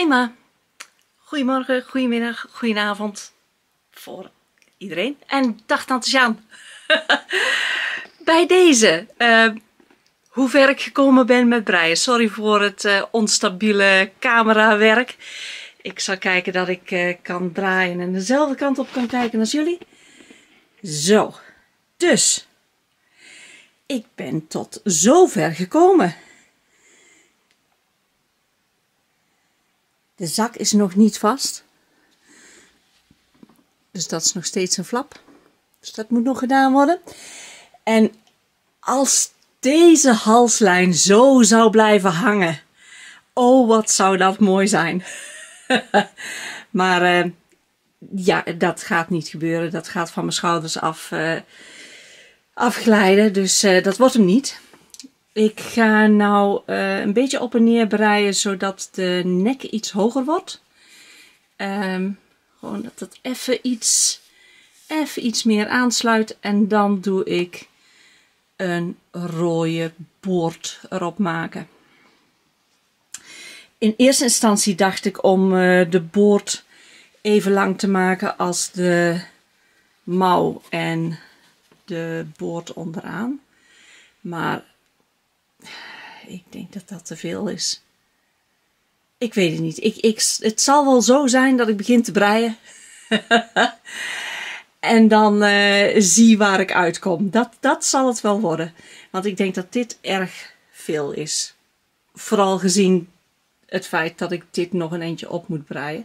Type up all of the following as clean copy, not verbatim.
Ma. Goedemorgen, goedemiddag, goedenavond voor iedereen. En dag Tante Sjaan. Bij deze, hoe ver ik gekomen ben met breien. Sorry voor het onstabiele camerawerk. Ik zal kijken dat ik kan draaien en dezelfde kant op kan kijken als jullie. Zo, dus ik ben tot zover gekomen. De zak is nog niet vast. Dus dat is nog steeds een flap. Dus dat moet nog gedaan worden. En als deze halslijn zo zou blijven hangen. Oh, wat zou dat mooi zijn. Maar ja, dat gaat niet gebeuren. Dat gaat van mijn schouders afglijden. Dus dat wordt hem niet. Ik ga nou een beetje op en neer breien zodat de nek iets hoger wordt. Gewoon dat het even iets meer aansluit. En dan doe ik een rode boord erop maken. In eerste instantie dacht ik om de boord even lang te maken als de mouw en de boord onderaan. Maar ik denk dat dat te veel is. Ik weet het niet. Het zal wel zo zijn dat ik begin te breien. En dan zie waar ik uitkom. Dat zal het wel worden. Want ik denk dat dit erg veel is. Vooral gezien het feit dat ik dit nog een eentje op moet breien.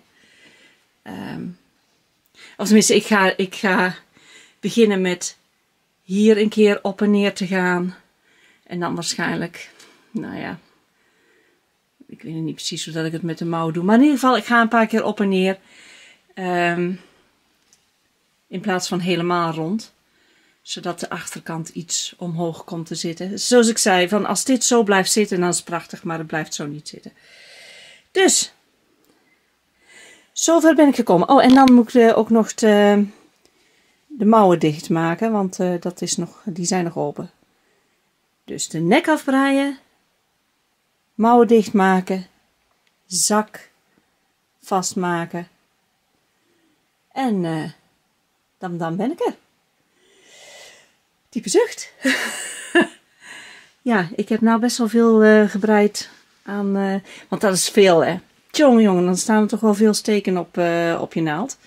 Of tenminste, ik ga beginnen met hier een keer op en neer te gaan. En dan waarschijnlijk, nou ja, ik weet niet precies hoe dat ik het met de mouw doe. Maar in ieder geval, ik ga een paar keer op en neer. In plaats van helemaal rond. Zodat de achterkant iets omhoog komt te zitten. Zoals ik zei, van als dit zo blijft zitten, dan is het prachtig. Maar het blijft zo niet zitten. Dus, zover ben ik gekomen. Oh, en dan moet ik ook nog de mouwen dicht maken. Want die zijn nog open. Dus de nek afbreien. Mouwen dichtmaken. Zak vastmaken. En dan ben ik er. Diepe zucht. Ja, ik heb nou best wel veel gebreid aan... want dat is veel, hè. Jongen, dan staan er toch wel veel steken op je naald.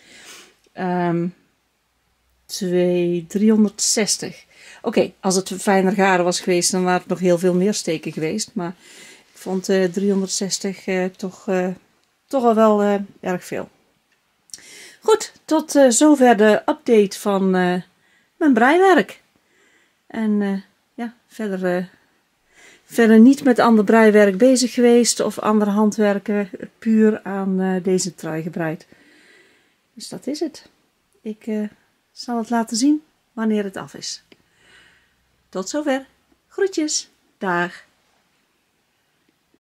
360. Oké, als het fijner garen was geweest, dan waren het nog heel veel meer steken geweest. Maar ik vond 360 toch al wel erg veel. Goed, tot zover de update van mijn breiwerk. En ja, verder niet met ander breiwerk bezig geweest of andere handwerken, puur aan deze trui gebreid. Dus dat is het. Ik zal het laten zien wanneer het af is. Tot zover. Groetjes. Dag.